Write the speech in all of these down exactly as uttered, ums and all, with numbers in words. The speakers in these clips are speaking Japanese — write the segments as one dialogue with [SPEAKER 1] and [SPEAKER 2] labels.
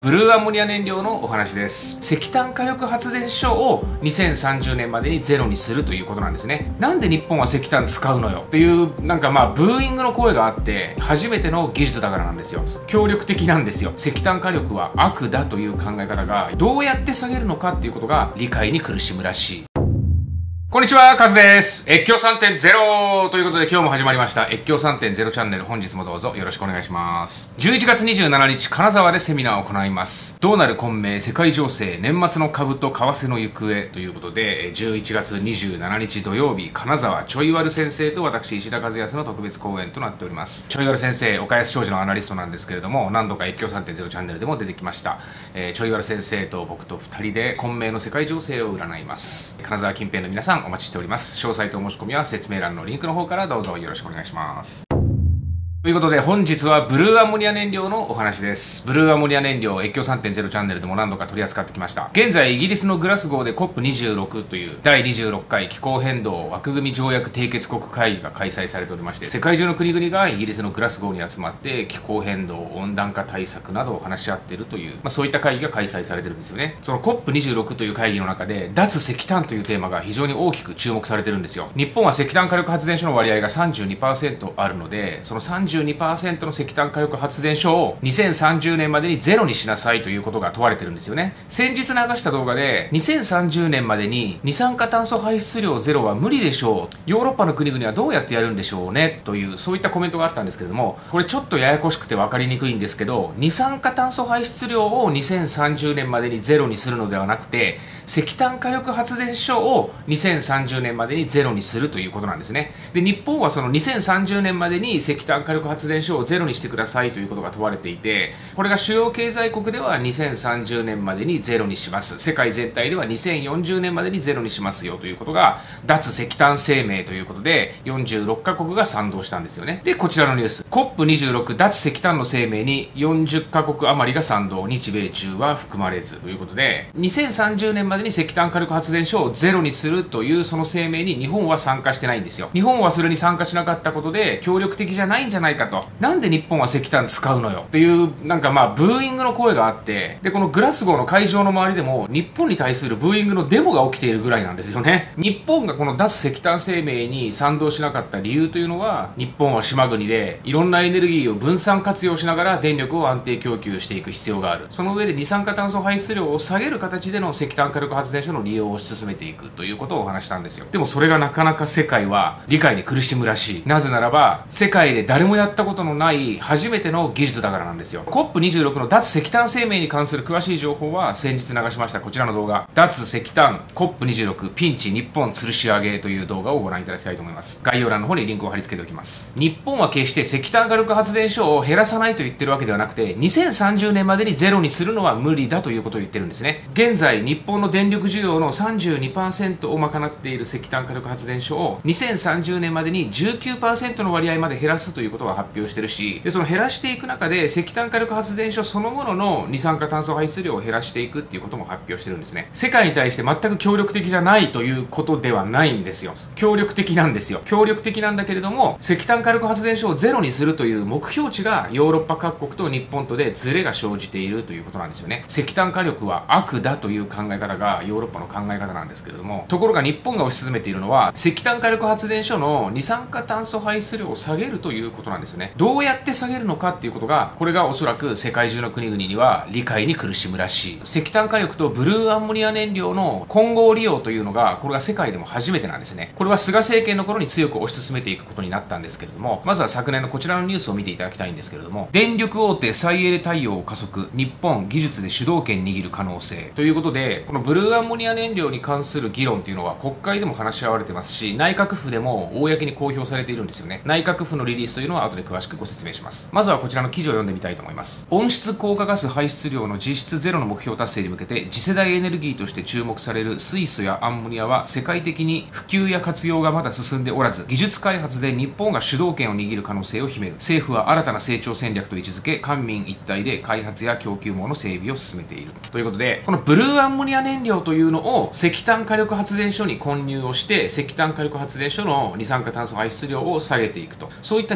[SPEAKER 1] ブルーアンモニア燃料のお話です。石炭火力発電所をにせんさんじゅうねんまでにゼロにするということなんですね。なんで日本は石炭使うのよっていうなんかまあブーイングの声があって、初めての技術だからなんですよ。協力的なんですよ。石炭火力は悪だという考え方がどうやって下げるのかっていうことが理解に苦しむらしい。こんにちは、カズです。越境 さんてんゼロ ということで今日も始まりました越境 さんてんゼロ チャンネル、本日もどうぞよろしくお願いします。じゅういちがつにじゅうしちにち金沢でセミナーを行います。どうなる混迷、世界情勢、年末の株と為替の行方ということで、じゅういちがつにじゅうしちにち土曜日、金沢ちょいわる先生と私石田和康の特別講演となっております。ちょいわる先生、岡安商事のアナリストなんですけれども、何度か越境 さんてんゼロ チャンネルでも出てきました。えー、ちょいわる先生と僕とふたりで混迷の世界情勢を占います。金沢近辺の皆さんお待ちしております。詳細とお申し込みは説明欄のリンクの方からどうぞよろしくお願いします。ということで本日はブルーアンモニア燃料のお話です。ブルーアンモニア燃料、越境 さんてんゼロ チャンネルでも何度か取り扱ってきました。現在イギリスのグラスゴーで コップにじゅうろく というだいにじゅうろっかい気候変動枠組み条約締結国会議が開催されておりまして、世界中の国々がイギリスのグラスゴーに集まって気候変動、温暖化対策などを話し合っているという、まあ、そういった会議が開催されてるんですよね。その コップにじゅうろく という会議の中で脱石炭というテーマが非常に大きく注目されてるんですよ。日本は石炭火力発電所の割合が さんじゅうにパーセント あるので、その さんじゅうにパーセント の石炭火力発電所をにせんさんじゅうねんまでにゼロにしなさいということが問われてるんですよね。先日流した動画でにせんさんじゅうねんまでに二酸化炭素排出量ゼロは無理でしょう、ヨーロッパの国々はどうやってやるんでしょうねというそういったコメントがあったんですけれども、これちょっとややこしくて分かりにくいんですけど、二酸化炭素排出量をにせんさんじゅうねんまでにゼロにするのではなくて、石炭火力発電所をにせんさんじゅうねんまでにゼロにするということなんですね。で、日本はそのにせんさんじゅうねんまでに石炭火力発電所をゼロにしてくださいということが問われていて、これが主要経済国ではにせんさんじゅうねんまでにゼロにします、世界全体ではにせんよんじゅうねんまでにゼロにしますよということが脱石炭声明ということでよんじゅうろっかこくが賛同したんですよね。で、こちらのニュース コップにじゅうろく 脱石炭の声明によんじゅっかこく余りが賛同、日米中は含まれずということで、にせんさんじゅうねんまでに石炭火力発電所をゼロにするというその声明に日本は参加してないんですよ。日本はそれに参加しなかったことで協力的じゃないんじゃないかと、なんで日本は石炭使うのよっていうなんかまあブーイングの声があって、でこのグラスゴーの会場の周りでも日本に対するブーイングのデモが起きているぐらいなんですよね。日本がこの脱石炭声明に賛同しなかった理由というのは、日本は島国でいろんなエネルギーを分散活用しながら電力を安定供給していく必要がある。その上で二酸化炭素排出量を下げる形での石炭火力発電所の利用を推し進めていくということをお話したんですよ。でもそれがなかなか世界は理解に苦しむらしい。なぜならば世界で誰もやったことのない初めての技術だからなんですよ。 コップにじゅうろく の脱石炭声明に関する詳しい情報は先日流しましたこちらの動画、脱石炭 コップにじゅうろく ピンチ日本吊るし上げという動画をご覧いただきたいと思います。概要欄の方にリンクを貼り付けておきます。日本は決して石炭火力発電所を減らさないと言ってるわけではなくて、にせんさんじゅうねんまでにゼロにするのは無理だということを言ってるんですね。現在日本の電力需要の さんじゅうにパーセント を賄っている石炭火力発電所をにせんさんじゅうねんまでに じゅうきゅうパーセント の割合まで減らすということは発表してるし、でその減らしていく中で石炭火力発電所そのものの二酸化炭素排出量を減らしていくっていうことも発表してるんですね。世界に対して全く協力的じゃないということではないんですよ。協力的なんですよ。協力的なんだけれども、石炭火力発電所をゼロにするという目標値がヨーロッパ各国と日本とでズレが生じているということなんですよね。石炭火力は悪だという考え方がヨーロッパの考え方なんですけれども、ところが日本が推し進めているのは石炭火力発電所の二酸化炭素排出量を下げるということなんですよね。どうやって下げるのかっていうことが、これがおそらく世界中の国々には理解に苦しむらしい。石炭火力とブルーアンモニア燃料の混合利用というのが、これが世界でも初めてなんですね。これは菅政権の頃に強く推し進めていくことになったんですけれども、まずは昨年のこちらのニュースを見ていただきたいんですけれども、電力大手再エネ対応を加速、日本技術で主導権握る可能性ということで、このブルーアンモニア燃料に関する議論というのは国会でも話し合われてますし、内閣府でも公に公表されているんですよね。内閣府のリリースというのは後で詳しくご説明します。まずはこちらの記事を読んでみたいと思います。温室効果ガス排出量の実質ゼロの目標達成に向けて次世代エネルギーとして注目される水素やアンモニアは世界的に普及や活用がまだ進んでおらず、技術開発で日本が主導権を握る可能性を秘める。政府は新たな成長戦略と位置づけ、官民一体で開発や供給網の整備を進めているということで、このブルーアンモニア燃料というのを石炭火力発電所に混入をして、石炭火力発電所の二酸化炭素排出量を下げていくと、そういった実証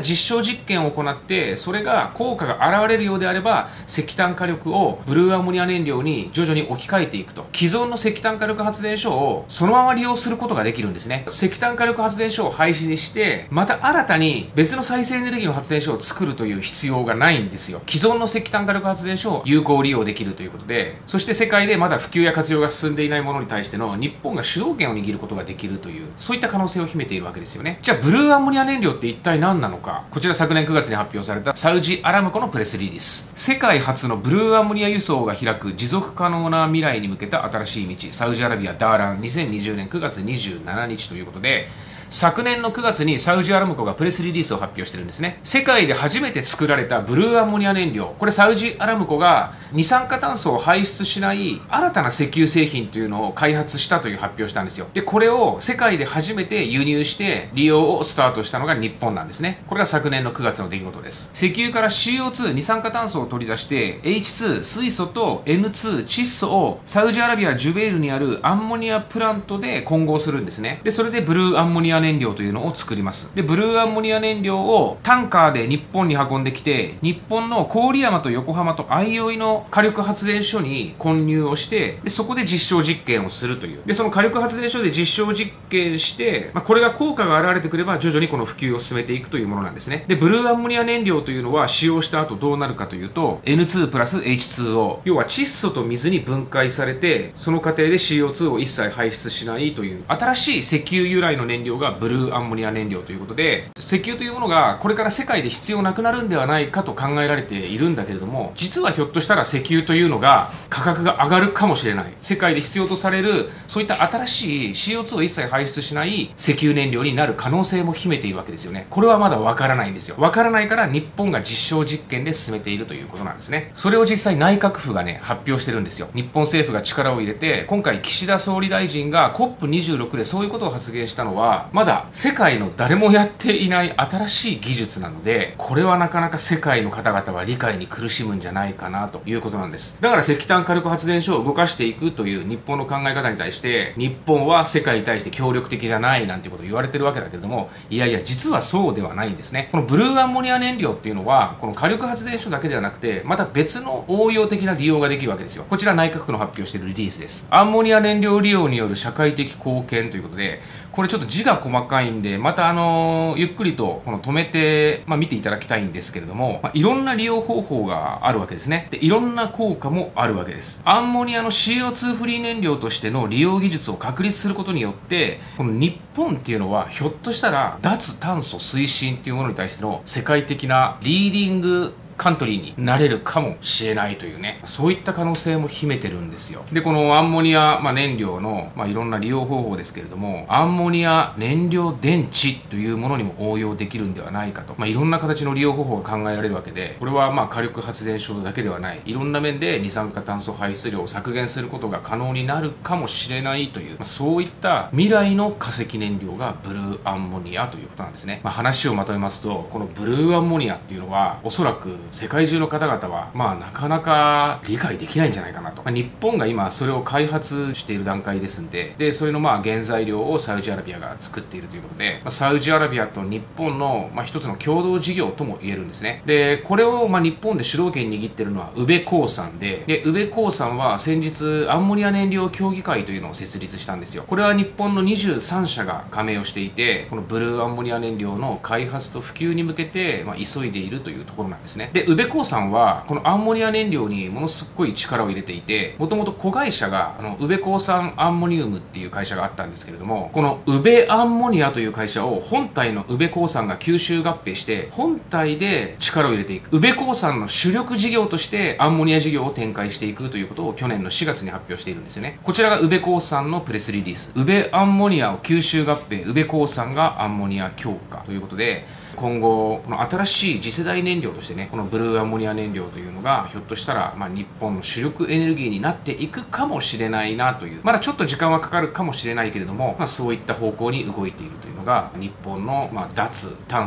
[SPEAKER 1] 実験を行って、それが効果が現れるようであれば、石炭火力をブルーアンモニア燃料に徐々に置き換えていくと。既存の石炭火力発電所をそのまま利用することができるんですね。石炭火力発電所を廃止にして、また新たに別の再生エネルギーの発電所を作るという必要がないんですよ。既存の石炭火力発電所を有効利用できるということで、そして世界でまだ普及や活用が進んでいないものに対しての日本が主導権を握ることができるという、そういった可能性を秘めているわけですよね。じゃあブルーアンモニア燃料って一体何なのか。こちら昨年くがつに発表されたサウジアラムコのプレスリリース。世界初のブルーアンモニア輸送が開く持続可能な未来に向けた新しい道、サウジアラビアダーランにせんにじゅうねんくがつにじゅうしちにちということで、昨年のくがつにサウジアラムコがプレスリリースを発表してるんですね。世界で初めて作られたブルーアンモニア燃料。これサウジアラムコが二酸化炭素を排出しない新たな石油製品というのを開発したという発表をしたんですよ。で、これを世界で初めて輸入して利用をスタートしたのが日本なんですね。これが昨年のくがつの出来事です。石油から シーオーツー 二酸化炭素を取り出して エイチツー 水素と エヌツー 窒素をサウジアラビアジュベールにあるアンモニアプラントで混合するんですね。で、それでブルーアンモニア燃料というのを作ります。で、ブルーアンモニア燃料をタンカーで日本に運んできて、日本の郡山と横浜と相生の火力発電所に混入をして、で、そこで実証実験をするという。で、その火力発電所で実証実験して、まあ、これが効果が現れてくれば徐々にこの普及を進めていくというものなんですね。で、ブルーアンモニア燃料というのは使用した後どうなるかというと、エヌツー プラス エイチツーオー。要は窒素と水に分解されて、その過程で シーオーツー を一切排出しないという、新しい石油由来の燃料がブルーアンモニア燃料ということで、石油というものがこれから世界で必要なくなるんではないかと考えられているんだけれども、実はひょっとしたら石油というのが価格が上がるかもしれない。世界で必要とされるそういった新しい シーオーツー を一切排出しない石油燃料になる可能性も秘めているわけですよね。これはまだわからないんですよ。わからないから日本が実証実験で進めているということなんですね。それを実際内閣府がね発表してるんですよ。日本政府が力を入れて、今回岸田総理大臣が コップにじゅうろく でそういうことを発言したのは、まだ世界の誰もやっていない新しい技術なので、これはなかなか世界の方々は理解に苦しむんじゃないかなということなんです。だから石炭火力発電所を動かしていくという日本の考え方に対して、日本は世界に対して協力的じゃないなんていうことを言われてるわけだけれども、いやいや実はそうではないんですね。このブルーアンモニア燃料っていうのは、この火力発電所だけではなくて、また別の応用的な利用ができるわけですよ。こちら内閣府の発表しているリリースです。アンモニア燃料利用による社会的貢献ということで、これちょっと字が細かいんで、またあのー、ゆっくりとこの止めて、まあ、見ていただきたいんですけれども、まあ、いろんな利用方法があるわけですね。で、いろんな効果もあるわけです。アンモニアの シーオーツー フリー燃料としての利用技術を確立することによって、この日本っていうのはひょっとしたら脱炭素推進っていうものに対しての世界的なリーディングカントリーになれるかもしれないというね、そういった可能性も秘めてるんですよ。で、このアンモニア、まあ、燃料の、まあ、いろんな利用方法ですけれども、アンモニア燃料電池というものにも応用できるんではないかと、まあ、いろんな形の利用方法が考えられるわけで、これはまあ火力発電所だけではない、いろんな面で二酸化炭素排出量を削減することが可能になるかもしれないという、まあ、そういった未来の化石燃料がブルーアンモニアということなんですね。まあ、話をまとめますと、このブルーアンモニアっていうのは、おそらく世界中の方々はまあなかなか理解できないんじゃないかなと、まあ、日本が今それを開発している段階ですんで、でそれのまあ原材料をサウジアラビアが作っているということで、まあ、サウジアラビアと日本のまあ一つの共同事業とも言えるんですね。でこれをまあ日本で主導権握っているのは宇部興産で、で宇部興産は先日アンモニア燃料協議会というのを設立したんですよ。これは日本のにじゅうさんしゃが加盟をしていて、このブルーアンモニア燃料の開発と普及に向けてまあ急いでいるというところなんですね。で宇部興産はこのアンモニア燃料にものすごい力を入れていて、もともと子会社があの宇部興産アンモニウムっていう会社があったんですけれども、この宇部アンモニアという会社を本体の宇部興産が吸収合併して本体で力を入れていく、宇部興産の主力事業としてアンモニア事業を展開していくということを去年のしがつに発表しているんですよね。こちらが宇部興産のプレスリリース、宇部アンモニアを吸収合併、宇部興産がアンモニア強化ということで、今後この新しい次世代燃料としてね、このブルーアンモニア燃料というのがひょっとしたらまあ日本の主力エネルギーになっていくかもしれないなという、まだちょっと時間はかかるかもしれないけれども、まあ、そういった方向に動いているというのが日本のまあ脱炭素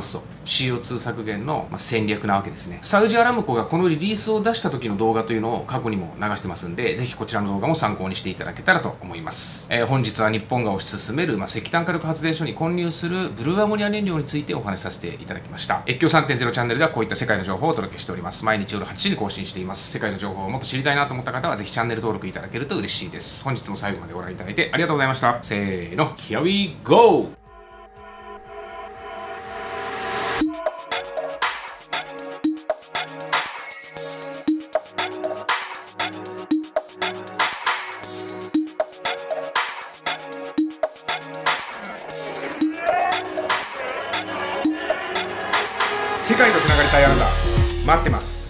[SPEAKER 1] シーオーツー 削減のまあ戦略なわけですね。サウジアラムコがこのリリースを出した時の動画というのを過去にも流してますんで、ぜひこちらの動画も参考にしていただけたらと思います。えー、本日は日本が推し進める、まあ、石炭火力発電所に混入するブルーアンモニア燃料についてお話しさせていただきました。越境 さんてんゼロ チャンネルではこういった世界の情報をお届けしております。毎日夜はちじに更新しています。世界の情報をもっと知りたいなと思った方はぜひチャンネル登録いただけると嬉しいです。本日も最後までご覧いただいてありがとうございました。せーの、Here we go!世界とつながりたいあなた、待ってます。